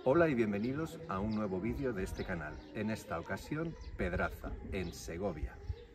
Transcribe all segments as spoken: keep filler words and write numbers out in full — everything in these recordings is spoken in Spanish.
Hola y bienvenidos a un nuevo vídeo de este canal, en esta ocasión Pedraza, en Segovia.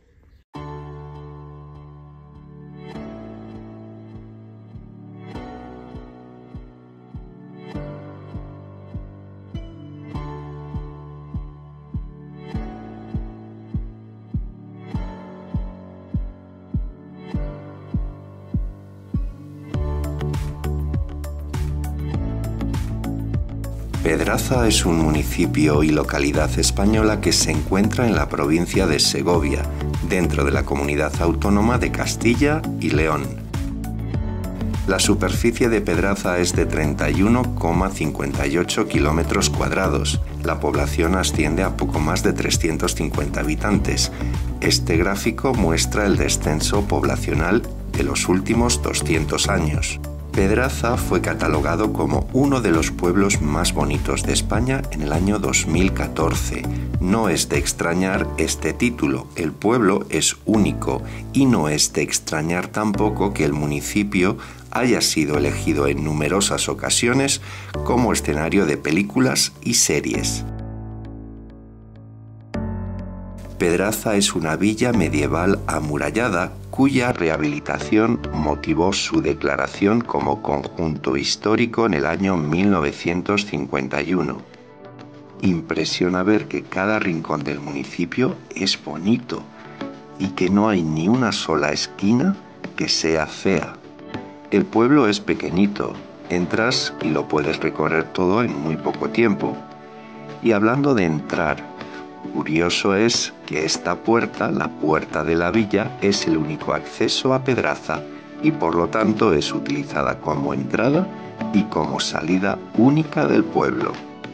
Pedraza es un municipio y localidad española que se encuentra en la provincia de Segovia, dentro de la comunidad autónoma de Castilla y León. La superficie de Pedraza es de treinta y uno coma cincuenta y ocho kilómetros cuadrados. La población asciende a poco más de trescientos cincuenta habitantes. Este gráfico muestra el descenso poblacional de los últimos doscientos años. Pedraza fue catalogado como uno de los pueblos más bonitos de España en el año dos mil catorce. No es de extrañar este título, el pueblo es único y no es de extrañar tampoco que el municipio haya sido elegido en numerosas ocasiones como escenario de películas y series. Pedraza es una villa medieval amurallada cuya rehabilitación motivó su declaración como conjunto histórico en el año mil novecientos cincuenta y uno. Impresiona ver que cada rincón del municipio es bonito y que no hay ni una sola esquina que sea fea. El pueblo es pequeñito, entras y lo puedes recorrer todo en muy poco tiempo. Y hablando de entrar, curioso es que esta puerta, la puerta de la villa, es el único acceso a Pedraza y por lo tanto es utilizada como entrada y como salida única del pueblo.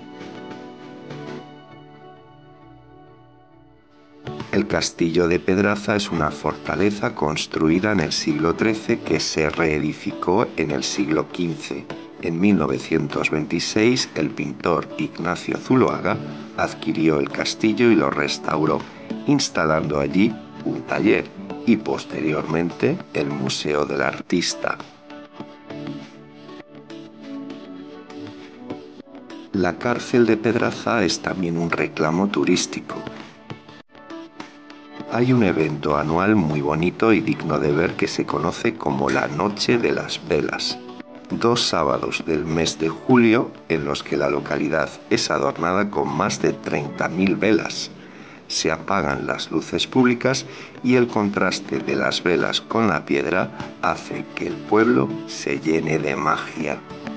El castillo de Pedraza es una fortaleza construida en el siglo trece que se reedificó en el siglo quince. En mil novecientos veintiséis, el pintor Ignacio Zuloaga adquirió el castillo y lo restauró, instalando allí un taller y posteriormente el Museo del Artista. La cárcel de Pedraza es también un reclamo turístico. Hay un evento anual muy bonito y digno de ver que se conoce como la Noche de las Velas. Dos sábados del mes de julio en los que la localidad es adornada con más de treinta mil velas. Se apagan las luces públicas y el contraste de las velas con la piedra hace que el pueblo se llene de magia.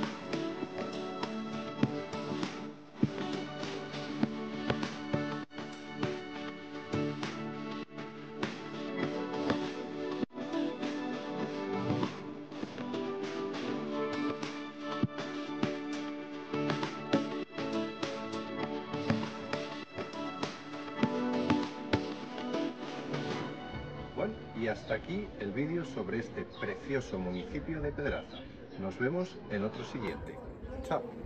Bueno, y hasta aquí el vídeo sobre este precioso municipio de Pedraza. Nos vemos en otro siguiente. Chao.